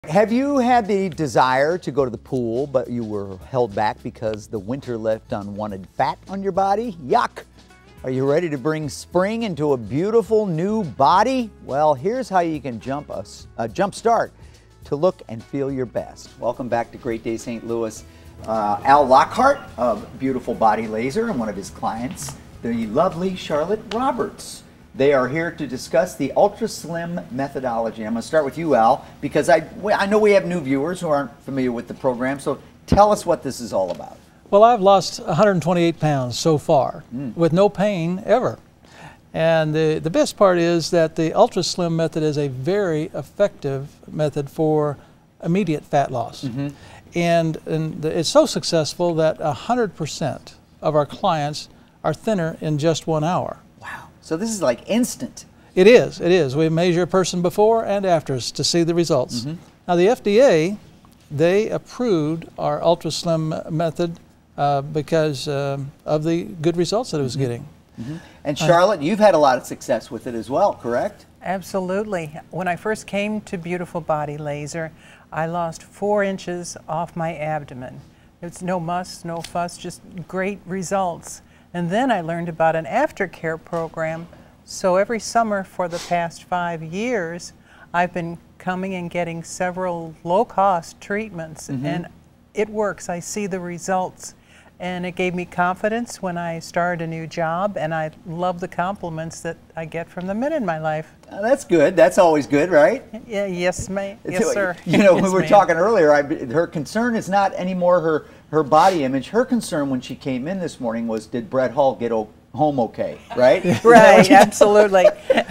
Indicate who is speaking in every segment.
Speaker 1: Have you had the desire to go to the pool, but you were held back because the winter left unwanted fat on your body? Yuck! Are you ready to bring spring into a beautiful new body? Well, here's how you can jump start to look and feel your best. Welcome back to Great Day St. Louis. Al Lockhart of Beautiful Body Laser and one of his clients, the lovely Charlotte Roberts. They are here to discuss the Ultra Slim methodology. I'm going to start with you, Al, because I know we have new viewers who aren't familiar with the program, so tell us what this is all about.
Speaker 2: Well, I've lost 128 pounds so far with no pain ever. And the best part is that the Ultra Slim method is a very effective method for immediate fat loss. And it's so successful that 100% of our clients are thinner in just 1 hour.
Speaker 1: Wow. So this is like instant.
Speaker 2: It is. It is. We measure a person before and after to see the results. Now the FDA, they approved our Ultra Slim method because of the good results that it was getting.
Speaker 1: And Charlotte, you've had a lot of success with it as well, correct?
Speaker 3: Absolutely. When I first came to Beautiful Body Laser, I lost 4 inches off my abdomen. It's no muss, no fuss, just great results. And then I learned about an aftercare program. So every summer for the past 5 years, I've been coming and getting several low-cost treatments, and it works. I see the results. And it gave me confidence when I started a new job, and I love the compliments that I get from the men in my life.
Speaker 1: That's good. That's always good, right?
Speaker 3: Yeah, yes, ma'am. Yes, sir.
Speaker 1: You know,
Speaker 3: yes,
Speaker 1: we were talking earlier, her concern is not anymore her body image. Her concern when she came in this morning was, did Brett Hull get home okay, right?
Speaker 3: Right, absolutely.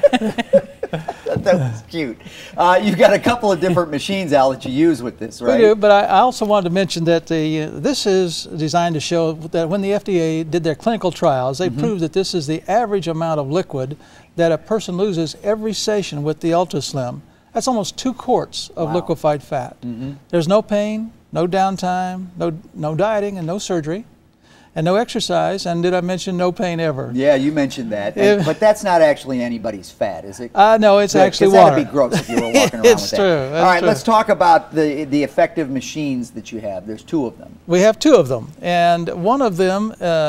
Speaker 1: That was cute. You've got a couple of different machines, Al, that you use with this, right?
Speaker 2: We do, but I also wanted to mention that this is designed to show that when the FDA did their clinical trials, they proved that this is the average amount of liquid that a person loses every session with the Ultra Slim. That's almost 2 quarts of liquefied fat. There's no pain, no downtime, no dieting, and no surgery. And no exercise, and did I mention no pain ever?
Speaker 1: Yeah, you mentioned that. But that's not actually anybody's fat, is it?
Speaker 2: No, it's actually water.
Speaker 1: That'd be gross if you were walking around with that.
Speaker 2: It's true.
Speaker 1: All right, let's talk about the effective machines that you have. There's 2 of them.
Speaker 2: We have 2 of them, and one of them,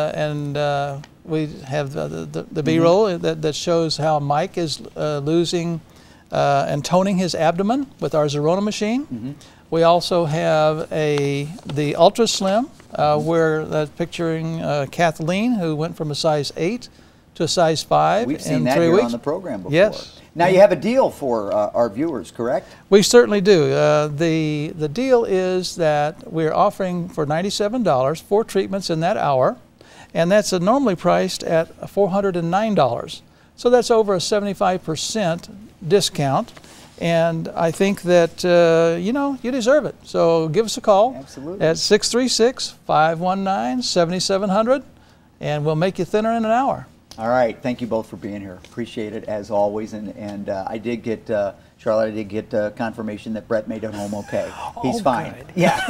Speaker 2: we have the B-roll that shows how Mike is losing and toning his abdomen with our Zerona machine. We also have the Ultra Slim, where that's picturing Kathleen, who went from a size 8 to a size 5
Speaker 1: We've seen
Speaker 2: in
Speaker 1: that
Speaker 2: 3
Speaker 1: here
Speaker 2: weeks.
Speaker 1: on the program before.
Speaker 2: Yes.
Speaker 1: Now you have a deal for our viewers, correct?
Speaker 2: We certainly do. The deal is that we're offering for $97 4 treatments in that hour, and that's normally priced at $409. So that's over a 75% discount. And I think that, you know, you deserve it. So give us a call at 636-519-7700, and we'll make you thinner in an hour.
Speaker 1: All right. Thank you both for being here. Appreciate it, as always. And I did get, Charlotte, I did get confirmation that Brett made it home okay. He's fine.
Speaker 3: Good.
Speaker 1: Yeah.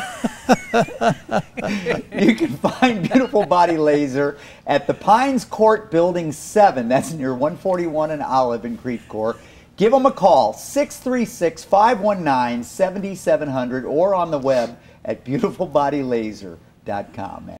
Speaker 1: You can find Beautiful Body Laser at the Pines Court Building 7. That's near 141 and Olive in Creve Coeur. Give them a call, 636-519-7700, or on the web at beautifulbodylaser.com.